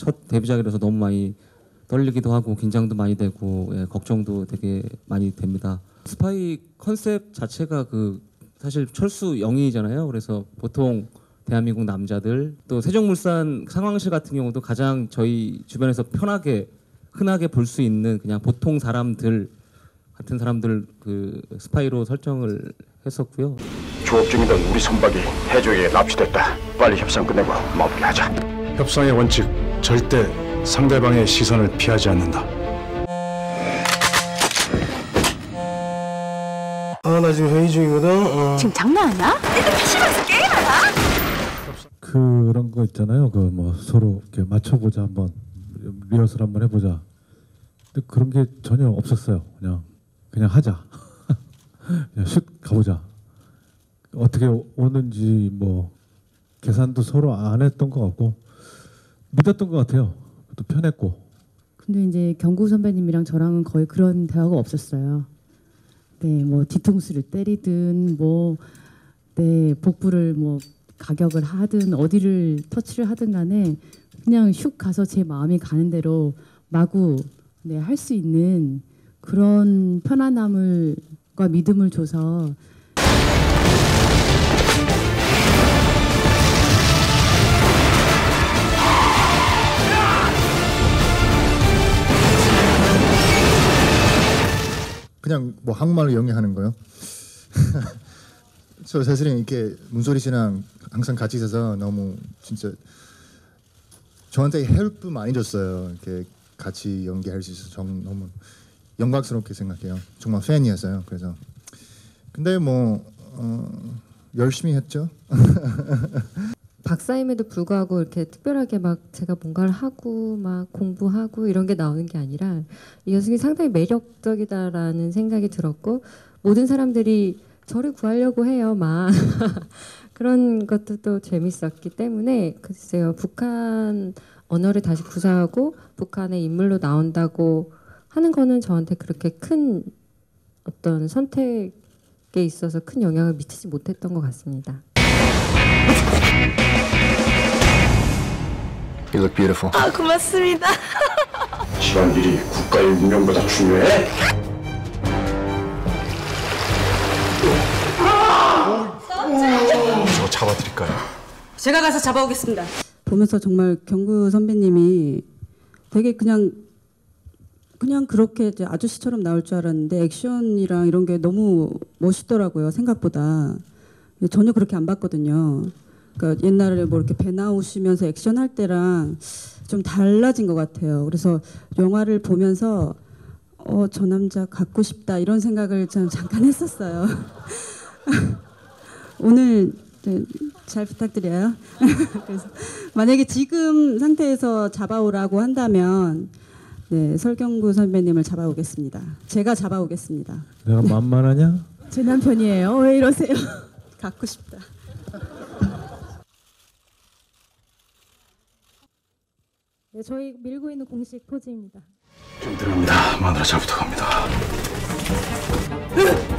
첫 데뷔작이라서 너무 많이 떨리기도 하고 긴장도 많이 되고 예, 걱정도 되게 많이 됩니다. 스파이 컨셉 자체가 사실 철수 영희잖아요. 그래서 보통 대한민국 남자들 또 세종물산 상황실 같은 경우도 가장 저희 주변에서 흔하게 볼 수 있는 그냥 보통 사람들 같은 사람들 스파이로 설정을 했었고요. 조업 중이던 우리 선박이 해적에게 납치됐다. 빨리 협상 끝내고 마무리하자. 협상의 원칙, 절대 상대방의 시선을 피하지 않는다. 나 지금 회의 중이거든. 지금 장난하냐? 애들 PC방에서 게임하나? 그런 거 있잖아요. 서로 이렇게 맞춰보자, 한번 리허설 한번 해보자. 근데 그런 게 전혀 없었어요. 그냥 하자. 그냥 슛 가보자. 어떻게 오는지 계산도 서로 안 했던 것 같고 믿었던 것 같아요. 또 편했고. 근데 이제 경구 선배님이랑 저랑은 거의 그런 대화가 없었어요. 네, 뒤통수를 때리든 네, 복부를 가격을 하든 어디를 터치를 하든 간에 그냥 슉 가서 제 마음이 가는 대로 마구 네, 할 수 있는 그런 편안함과 믿음을 줘서 그냥 한국말로 영위하는 거요. 저 사실은 이렇게 문소리 씨랑 항상 같이 있어서 너무 진짜 저한테 헬프 많이 줬어요. 이렇게 같이 연기할 수 있어서 너무 영광스럽게 생각해요. 정말 팬이었어요. 그래서 근데 열심히 했죠. 박사임에도 불구하고 이렇게 특별하게 제가 뭔가를 하고 공부하고 이런 게 나오는 게 아니라 이 여성이 상당히 매력적이다라는 생각이 들었고 모든 사람들이 저를 구하려고 해요. 그런 것도 또 재밌었기 때문에 글쎄요. 북한 언어를 다시 구사하고 북한의 인물로 나온다고 하는 거는 저한테 그렇게 큰 어떤 선택에 있어서 큰 영향을 미치지 못했던 것 같습니다. You look beautiful. 고맙습니다. 집안일이 국가의 운명보다 중요해? 저 잡아드릴까요? 제가 가서 잡아오겠습니다. 보면서 정말 경구 선배님이 되게 그냥 그렇게 이제 아저씨처럼 나올 줄 알았는데 액션이랑 이런 게 너무 멋있더라고요. 생각보다. 전혀 그렇게 안 봤거든요. 그러니까 옛날에 이렇게 배 나오시면서 액션 할 때랑 좀 달라진 것 같아요. 그래서 영화를 보면서 저 남자 갖고 싶다 이런 생각을 잠깐 했었어요. 오늘 잘 부탁드려요. 그래서 만약에 지금 상태에서 잡아오라고 한다면 네, 설경구 선배님을 잡아오겠습니다. 제가 잡아오겠습니다. 내가 만만하냐? 제 남편이에요. 왜 이러세요? 갖고 싶다. 네, 저희 밀고 있는 공식 포즈입니다. 좀 들어갑니다. 마누라 잘 부탁합니다.